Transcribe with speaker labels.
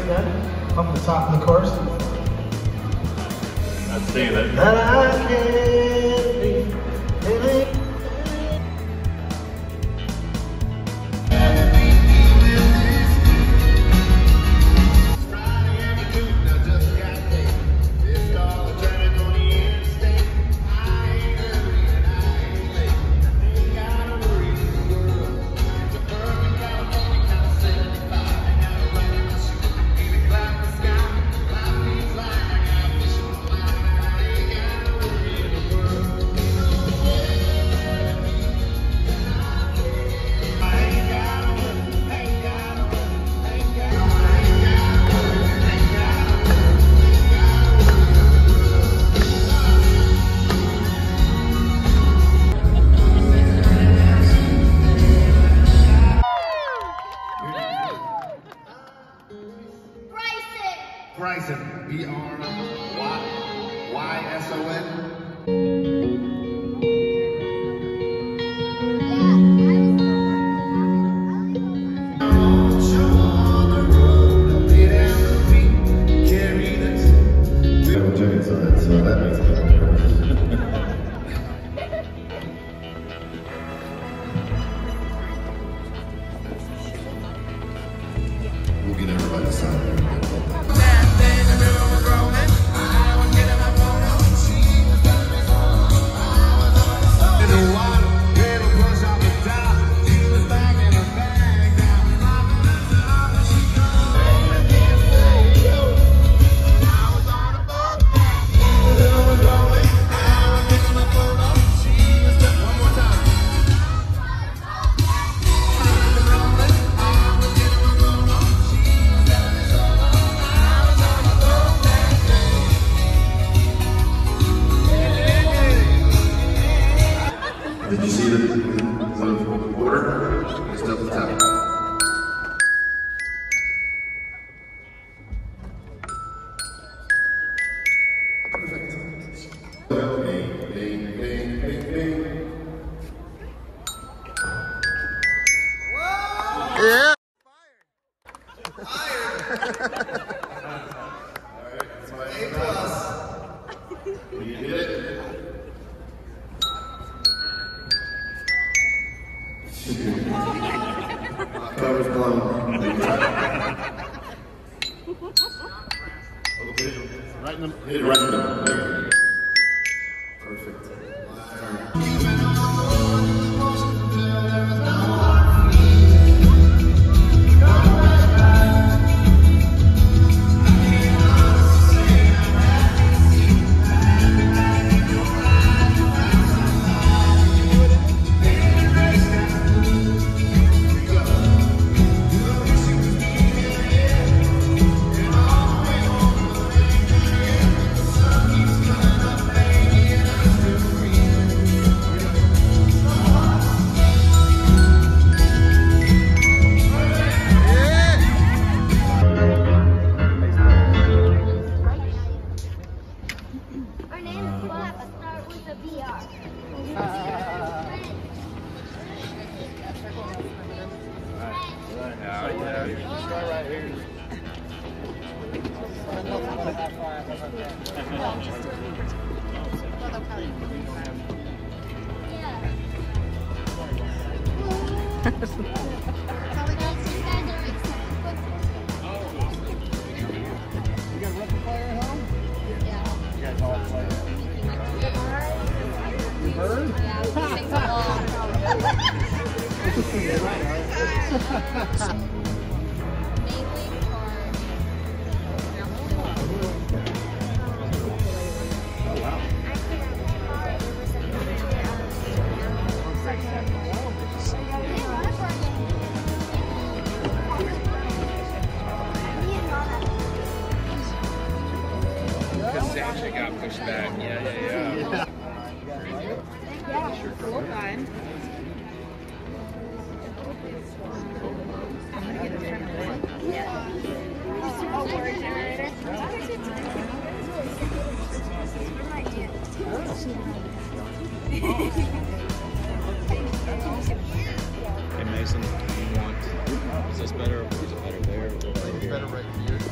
Speaker 1: again, up the top of the chorus.
Speaker 2: Not saying it.
Speaker 1: That I can't be feeling.
Speaker 3: Bryson, B-R-Y-S-O-N.
Speaker 4: So that makes me we'll get everybody signed. Did you see the order? Just double tap. Perfect. Bing, bing, bing, bing, bing.
Speaker 1: Yeah.
Speaker 3: Alright, that's my A+.
Speaker 4: You did it. Cover's blown.
Speaker 2: Right in the
Speaker 4: Hit it right in the middle. Perfect.
Speaker 5: Our name is Bob, but start with a BR.
Speaker 2: Start right here.
Speaker 5: You got a record player at home? Yeah.
Speaker 2: You guys all play.
Speaker 5: Bird? Yeah, it takes a long.
Speaker 2: Actually got pushed back. Yeah.
Speaker 5: Yeah, cool time. I'm gonna get a different one. Yeah. Oh, word generator.
Speaker 6: Hey Mason, do you want, is this better or is it better there?
Speaker 3: Better right here.